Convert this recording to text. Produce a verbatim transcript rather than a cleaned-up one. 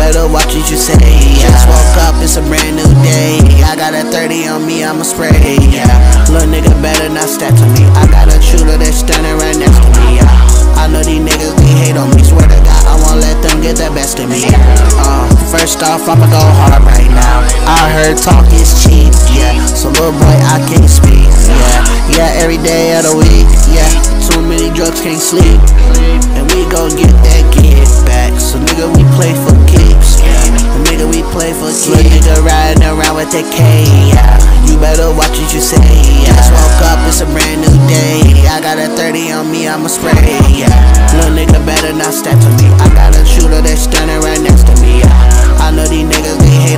better watch what you say. Yeah. Just woke up, it's a brand new day. I got a thirty on me, I'ma spray. Yeah. Little nigga better not step to me. I got a shooter that's standing right next to me. Yeah. I know these niggas, they hate on me. Swear to God, I won't let them get the best of me. Uh, first off, I'ma go hard right now. I heard talk is cheap, yeah. So little boy, I can't speak, yeah. Yeah, every day of the week, yeah. Too many drugs, can't sleep, and we gon' get that get back. So nigga, we play for keeps, yeah. Nigga, we play for keeps. Little nigga riding around with that K, yeah. You better watch what you say, yeah. Just woke up, it's a brand new day. I got a thirty on me, I'ma spray, yeah. Little nigga better not step to me. I got a shooter that's standing right next to me, yeah. I know these niggas, they hate